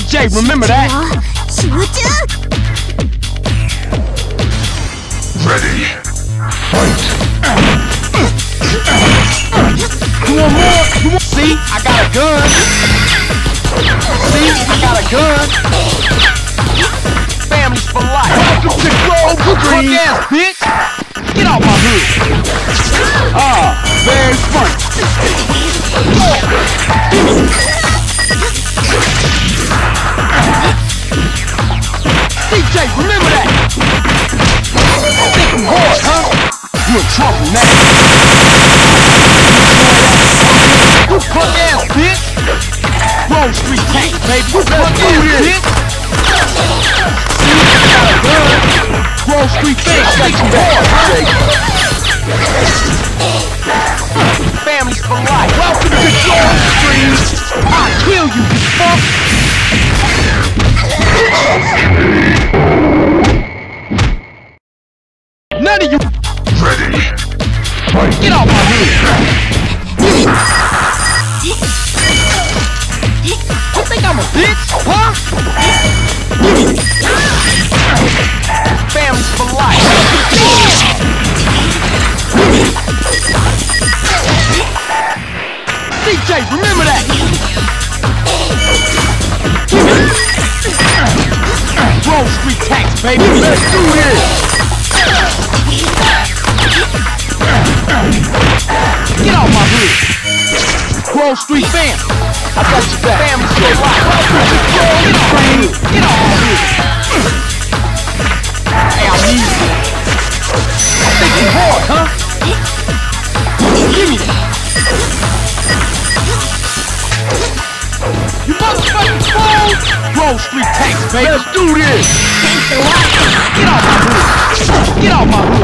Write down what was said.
DJ, remember that? Ready. Fight. You want more? You want? See, I got a gun. See, I got a gun. Families for life. Welcome to Grove Green. Ass bitch. Get off my hood. Very funny. DJ, remember that. Thinking hard, huh? You in trouble now. You punk ass bitch. Grove Street tank, baby. You punk ass bitch. See, I got a gun. Grove Street tank, thinking hard, huh? Families for life. Welcome to Grove Street. I'll kill you, you fuck. None of you. Ready. Fight. Get off my head. You think I'm a bitch, huh? Families for life. DJ, remember that. Grove Street tax, baby. Let's do this. Get off my hood. Grove Street fam. I got you back. Families for life. Get off my hood. Hey, I need you. I'm thinking hard, huh? Give me that. You motherfucking fool! Grove Street tanks, baby. Let's do this. Get off my hood. Get off my hood.